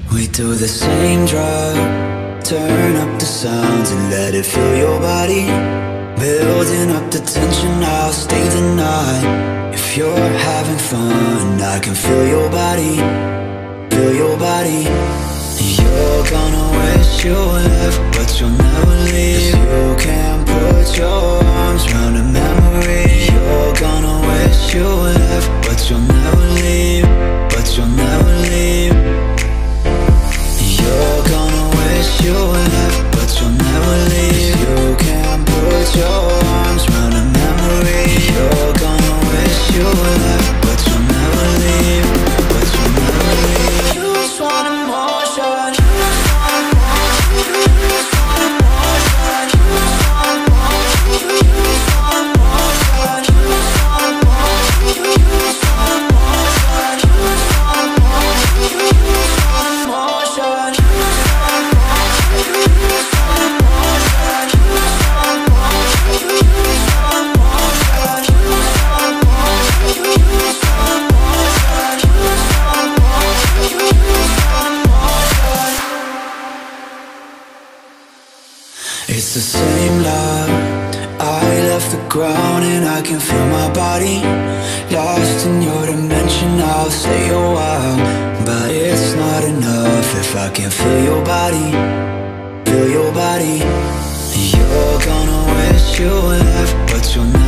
We do the same drug, turn up the sounds and let it fill your body. Building up the tension, I'll stay the night. If you're having fun, I can feel your body, feel your body. You're gonna wish you left, but you'll never leave. 'Cause you can't put your arms around a memory. You're gonna wish you left, but you'll never leave, but you'll never leave. You're gonna wish you left, but you'll never leave. 'Cause you can't put your arms around a memory. You're gonna wish you left, but you'll never leave, but you'll never leave. You just want emotion. It's the same love. I left the ground and I can feel my body lost in your dimension. I'll stay a while, but it's not enough if I can feel your body, feel your body. You're gonna wish you left, but you'll never